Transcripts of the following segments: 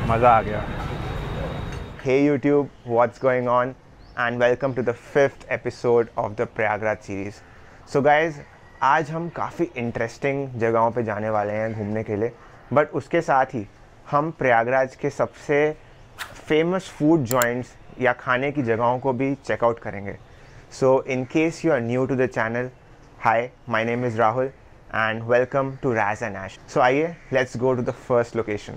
मज़ा आ गया। Hey YouTube, what's going on? And welcome to the 5th episode of the Prayagraj series. So guys, आज हम काफ़ी इंटरेस्टिंग जगहों पे जाने वाले हैं घूमने के लिए, बट उसके साथ ही हम प्रयागराज के सबसे फेमस फूड जॉइंट्स या खाने की जगहों को भी चेकआउट करेंगे. So in case you are new to the channel, hi, my name is Rahul and welcome to Rage and Ash. So आइए, let's go to the first location.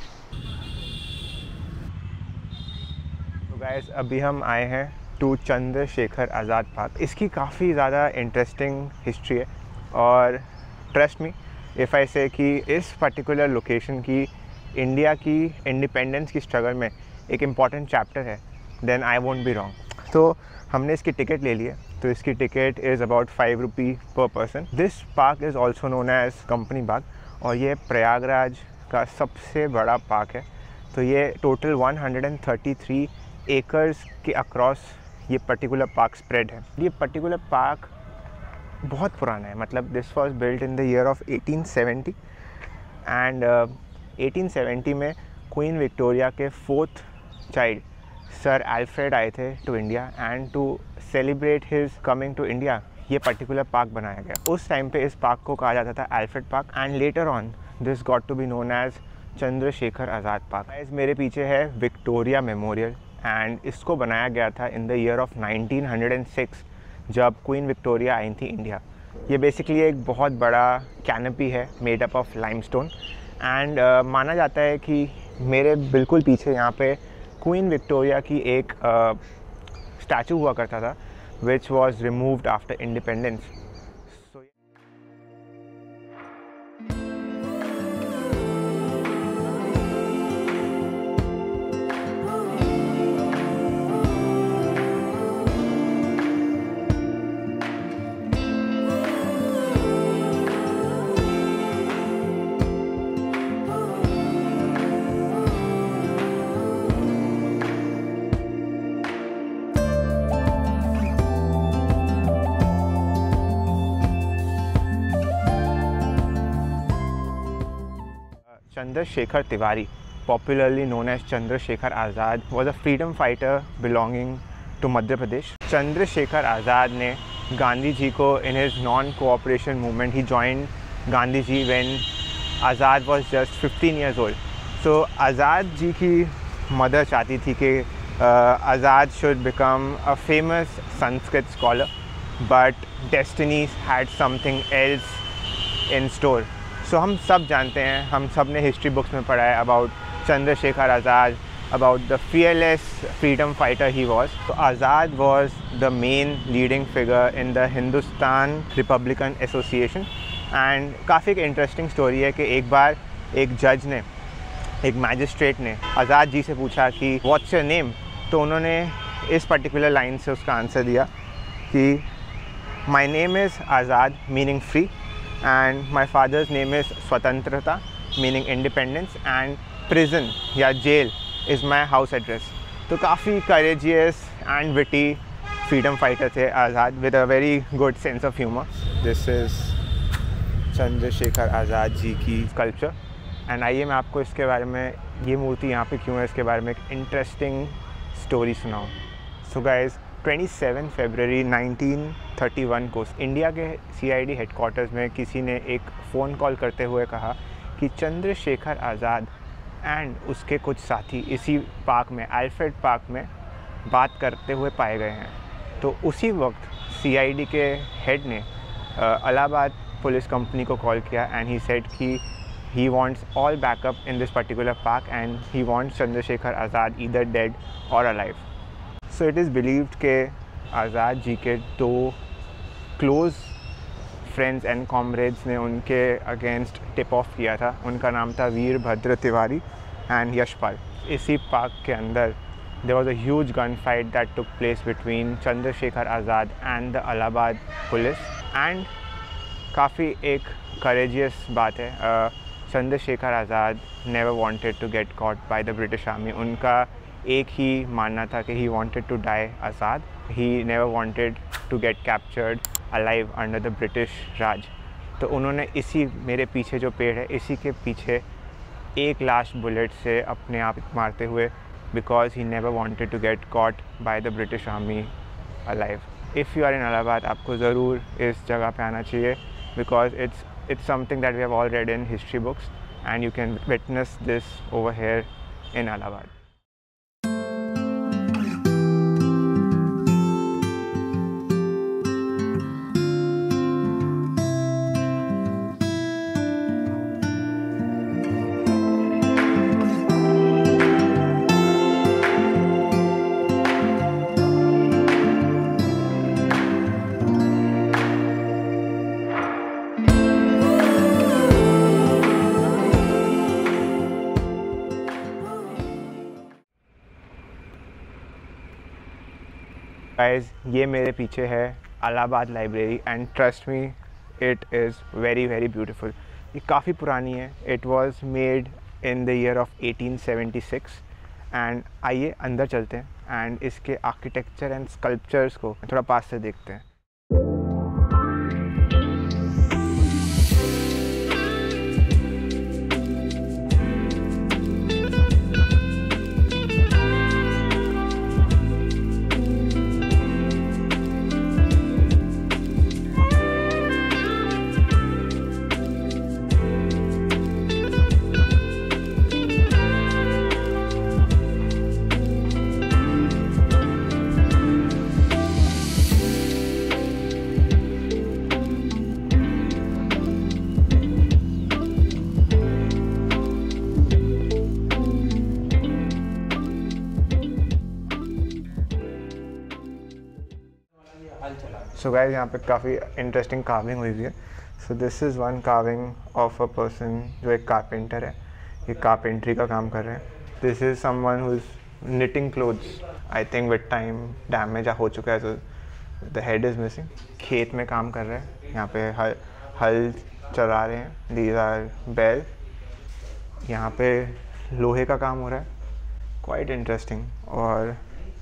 तो गाइस, अभी हम आए हैं टू चंद्रशेखर आज़ाद पार्क. इसकी काफ़ी ज़्यादा इंटरेस्टिंग हिस्ट्री है और trust me if I say कि इस पर्टिकुलर लोकेशन की इंडिया की इंडिपेंडेंस की स्ट्रगल में एक इम्पॉर्टेंट चैप्टर है, then I won't be wrong. तो हमने इसकी टिकट ले ली है. तो इसकी टिकट इज़ अबाउट 5 रुपी पर person. This park is also known as Company Park और ये प्रयागराज का सबसे बड़ा पार्क है. तो ये टोटल 133 एकर्स के अक्रॉस ये पर्टिकुलर पार्क स्प्रेड है. ये पर्टिकुलर पार्क बहुत पुराना है. मतलब this was built in the year of 1870 and 1870 में क्वीन विक्टोरिया के 4th चाइल्ड सर अल्फ्रेड आए थे to India and to celebrate his coming to India ये पर्टिकुलर पार्क बनाया गया. उस टाइम पे इस पार्क को कहा जाता था Alfred Park and later on this got to be known as Chandrashekhar Azad Park. मेरे पीछे है विक्टोरिया मेमोरियल एंड इसको बनाया गया था इन द ईयर ऑफ 1906 जब क्वीन विक्टोरिया आई थी इंडिया. ये बेसिकली एक बहुत बड़ा कैनपी है made up of limestone and माना जाता है कि मेरे बिल्कुल पीछे यहाँ पे क्वीन विक्टोरिया की एक स्टैचू हुआ करता था which was removed after independence. Chandrasekhar Tiwari, popularly known as Chandrasekhar Azad, was a freedom fighter belonging to Madhya Pradesh. Chandrasekhar Azad ने गांधी जी को in his non-cooperation movement, he joined Gandhi ji when Azad was just 15 years old. So Azad जी की mother चाहती थी कि Azad should become a famous Sanskrit scholar, but destiny had something else in store. सो हम सब जानते हैं, हम सब ने हिस्ट्री बुक्स में पढ़ा है about Chandrashekhar Azad, about the fearless freedom fighter he was. तो Azad was the main leading figure in the Hindustan Republican Association. And काफ़ी एक इंटरेस्टिंग स्टोरी है कि एक बार एक जज ने, एक मैजिस्ट्रेट ने आज़ाद जी से पूछा कि व्हाट्स योर नेम. तो उन्होंने इस पर्टिकुलर लाइन से उसका आंसर दिया कि my name is Azad meaning free and my father's name is Swatantrata meaning independence and prison या jail is my house address. तो काफ़ी courageous and witty freedom fighter थे आज़ाद with a very good sense of humor. This is Chandrashekhar Azad ji की sculpture and आइए मैं आपको इसके बारे में, ये मूर्ति यहाँ पे क्यों है, इसके बारे में एक इंटरेस्टिंग स्टोरी सुनाऊँ. सो गाइज, 27 फरवरी 1931 को इंडिया के CID हेडक्वार्टर्स में किसी ने एक फ़ोन कॉल करते हुए कहा कि चंद्रशेखर आज़ाद एंड उसके कुछ साथी इसी पार्क में, अल्फ्रेड पार्क में बात करते हुए पाए गए हैं. तो उसी वक्त CID के हेड ने इलाहाबाद पुलिस कंपनी को कॉल किया एंड ही सेड कि he wants all backup in this particular park and he wants Chandrashekhar Azad either dead और alive. So it is believed के आज़ाद जी के 2 क्लोज़ फ्रेंड्स एंड कॉमरेड्स ने उनके अगेंस्ट टिप ऑफ किया था. उनका नाम था वीरभद्र तिवारी एंड यशपाल. इसी पार्क के अंदर there was a huge gun fight that took place between Chandrashekhar Azad and the Allahabad police. And काफ़ी एक करेजियस बात है, Chandrashekhar Azad never wanted to get caught by the British army. उनका एक ही मानना था कि he wanted to die Azad. He never wanted to get captured alive under the British Raj. तो उन्होंने इसी, मेरे पीछे जो पेड़ है इसी के पीछे एक लास्ट बुलेट से अपने आप मारते हुए, because he never wanted to get caught by the British army alive. If you are in Allahabad, आपको ज़रूर इस जगह पे आना चाहिए, because it's something that we have all read in history books, and you can witness this over here in Allahabad. Guys, ये मेरे पीछे है Allahabad library, and trust me, it is very very beautiful. ये काफ़ी पुरानी है। It was made in the year of 1876। And आइए अंदर चलते हैं एंड इसके आर्किटेक्चर एंड स्कल्पचर्स को थोड़ा पास से देखते हैं। सो गाइस, यहाँ पे काफ़ी इंटरेस्टिंग कार्विंग हुई है। So this is one carving of a person जो एक कारपेंटर है। ये कारपेंट्री का काम कर रहे हैं। This is someone who is knitting clothes. I think with time damage हो चुका है, तो द हेड इज़ मिसिंग। खेत में काम कर रहे हैं, यहाँ पे हल चला रहे हैं। दीज आर बैल। यहाँ पे लोहे का काम हो रहा है, क्वाइट इंटरेस्टिंग। और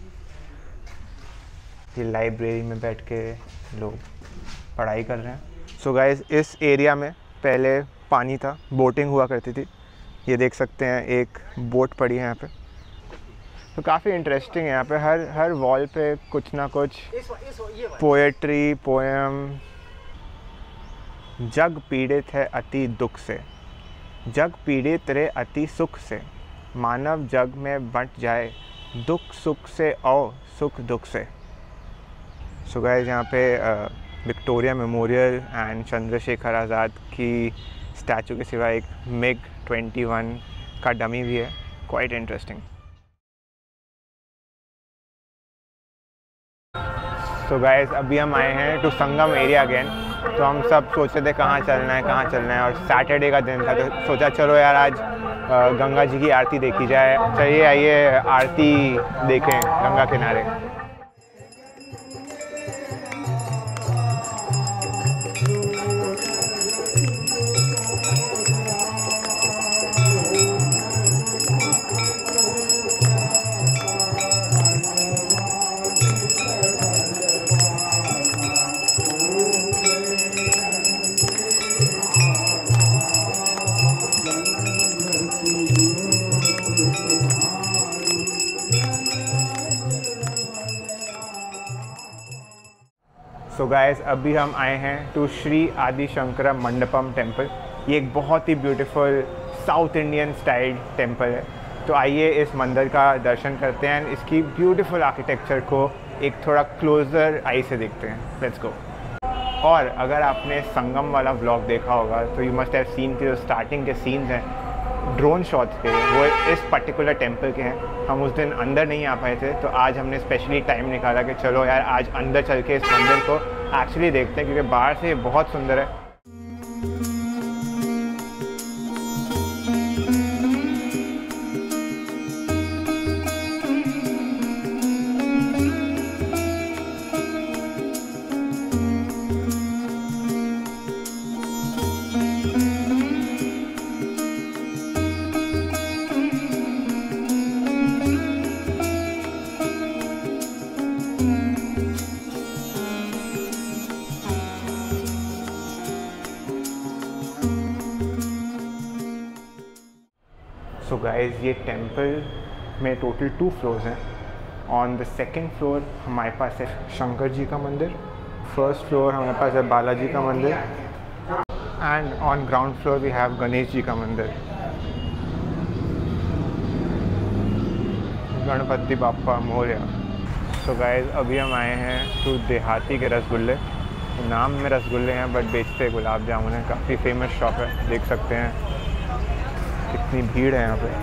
ये लाइब्रेरी में बैठ के लोग पढ़ाई कर रहे हैं। सो गाइस, इस एरिया में पहले पानी था, बोटिंग हुआ करती थी। ये देख सकते हैं, एक बोट पड़ी है यहाँ पे। तो काफ़ी इंटरेस्टिंग है। यहाँ पे हर वॉल पे कुछ ना कुछ पोएट्री, पोएम। जग पीड़ित है अति दुख से, जग पीड़ित रे अति सुख से, मानव जग में बंट जाए, दुख सुख से और सुख दुख से। सो गाइस, यहाँ पे Victoria Memorial and Chandrashekhar Azad की स्टैचू के सिवा एक MiG-21 का डमी भी है, क्वाइट इंटरेस्टिंग। सो गाइस, अभी हम आए हैं टू संगम एरिया अगेन। तो हम सब सोचे थे कहाँ चलना है, और सैटरडे का दिन था, तो सोचा चलो यार आज गंगा जी की आरती देखी जाए। चलिए आइए आरती देखें गंगा किनारे। सो गाइस, अभी हम आए हैं टू श्री आदि शंकरा मंडपम टेम्पल। ये एक बहुत ही beautiful south Indian style temple है। तो आइए इस मंदिर का दर्शन करते हैं, इसकी ब्यूटीफुल आर्किटेक्चर को एक थोड़ा क्लोज़र आई से देखते हैं। Let's go. और अगर आपने संगम वाला व्लॉग देखा होगा तो यू मस्ट हैव सीन कि जो स्टार्टिंग के सीन्स हैं ड्रोन शॉट्स के, वो इस पर्टिकुलर टेम्पल के हैं। हम उस दिन अंदर नहीं आ पाए थे, तो आज हमने स्पेशली टाइम निकाला कि चलो यार आज अंदर चल के इस मंदिर को एक्चुअली देखते हैं, क्योंकि बाहर से ये बहुत सुंदर है। सो गाइस ये टेम्पल में टोटल 2 फ्लोर्स हैं। ऑन द सेकेंड फ्लोर हमारे पास है शंकर जी का मंदिर, फर्स्ट फ्लोर हमारे पास है बालाजी का मंदिर, and on ground floor we have Ganesh ji का मंदिर, गणपति बाप्पा मोरया। सो गाइस अभी हम आए हैं टू देहाती के रसगुल्ले। नाम में रसगुल्ले हैं बट बेचते गुलाब जामुन है। काफ़ी फेमस शॉप है, देख सकते हैं कितनी भीड़ है यहाँ पे।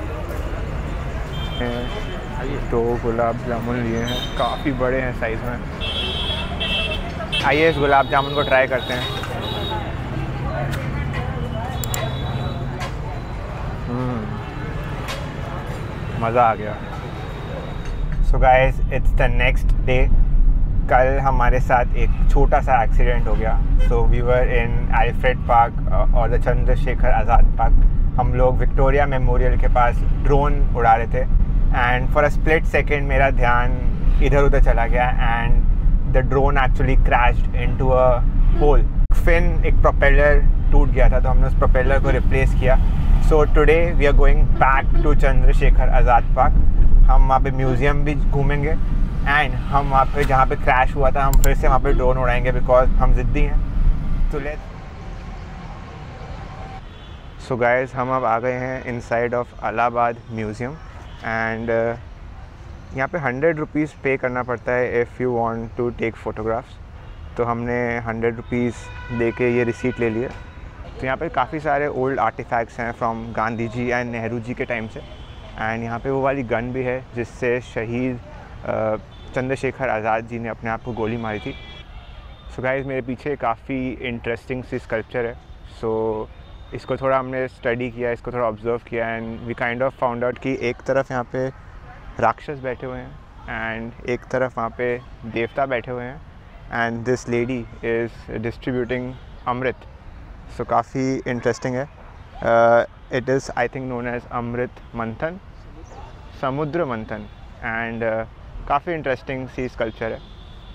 2 गुलाब जामुन लिए हैं, काफ़ी बड़े हैं साइज़ में। आइए इस गुलाब जामुन को ट्राई करते हैं। मज़ा आ गया। So guys it's the next day. कल हमारे साथ एक छोटा सा एक्सीडेंट हो गया। So we were in Alfred Park और द चंद्रशेखर आज़ाद पार्क। हम लोग विक्टोरिया मेमोरियल के पास ड्रोन उड़ा रहे थे and for a split second मेरा ध्यान इधर उधर चला गया and the drone actually crashed into a hole. फिन एक प्रोपेलर टूट गया था तो हमने उस प्रोपेलर को रिप्लेस किया। So today we are going back to Chandrashekhar Azad Park. हम वहाँ पे म्यूज़ियम भी घूमेंगे एंड हम वहाँ पे जहाँ पे क्रैश हुआ था हम फिर से वहाँ पे ड्रोन उड़ाएंगे बिकॉज हम ज़िद्दी हैं। तो लेट्स। सो गाइस हम अब आ गए हैं inside of Allahabad museum and यहाँ पे 100 रुपीज़ पे करना पड़ता है if you want to take photographs. तो हमने 100 रुपीज़ दे के ये रिसीट ले लिया। तो यहाँ पे काफ़ी सारे ओल्ड आर्टिफैक्ट्स हैं फ्रॉम गांधी जी एंड नेहरू जी के टाइम से। एंड यहाँ पे वो वाली गन भी है जिससे शहीद चंद्रशेखर आज़ाद जी ने अपने आप को गोली मारी थी। सो गाइस मेरे पीछे काफ़ी इंटरेस्टिंग सी स्कल्पचर है। सो इसको थोड़ा हमने स्टडी किया, इसको थोड़ा ऑब्ज़र्व किया and we kind of found out कि एक तरफ यहाँ पे राक्षस बैठे हुए हैं एंड एक तरफ वहाँ पे देवता बैठे हुए हैं and this lady is distributing amrit. So काफ़ी इंटरेस्टिंग है। It is I think known as amrit manthan, samudra मंथन एंड काफ़ी इंटरेस्टिंग सी स्कल्पचर है।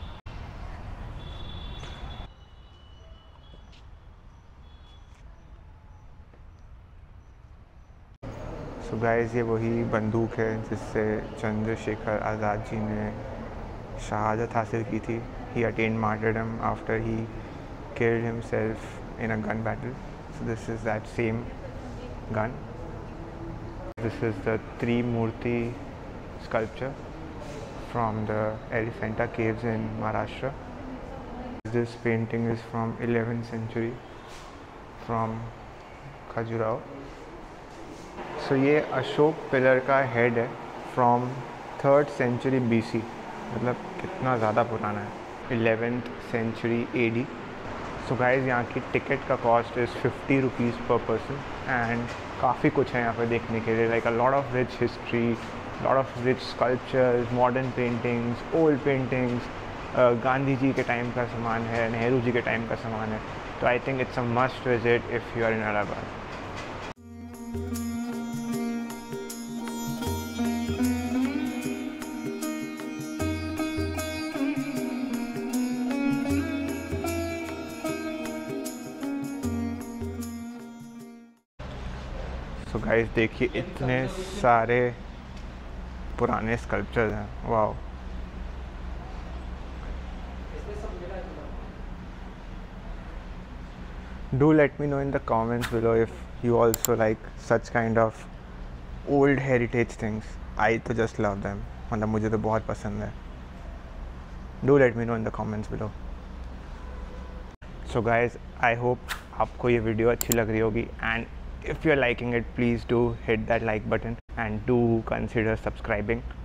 सो गाइस ये वही बंदूक है जिससे चंद्रशेखर आज़ाद जी ने शहादत हासिल की थी। He attend martyrdom after he killed himself in a gun battle. So this is that same gun. This is the Trimurti sculpture from the Elephanta caves in Maharashtra. This painting is from 11th century from Khajuraho. So ये Ashoka pillar का head है from 3rd century BC, मतलब कितना ज़्यादा पुराना है, 11th century AD. So guys यहाँ की टिकट का cost is 50 rupees per person and काफ़ी कुछ है यहाँ पे देखने के लिए, like a lot of rich history, lot of rich sculptures, modern paintings, old paintings, Gandhi ji के टाइम का सामान है, नेहरू जी के टाइम का सामान है। तो I think it's a must visit if you are in Allahabad. तो गाइस देखिए इतने सारे पुराने स्कल्पचर्स हैं, wow. Do let me know in the comments below if you also like such kind of old heritage things. I तो just love them, मतलब मुझे तो बहुत पसंद है। Do let me know in the comments below. So guys, I hope आपको ये video अच्छी लग रही होगी and if you're liking it, please do hit that like button and do consider subscribing.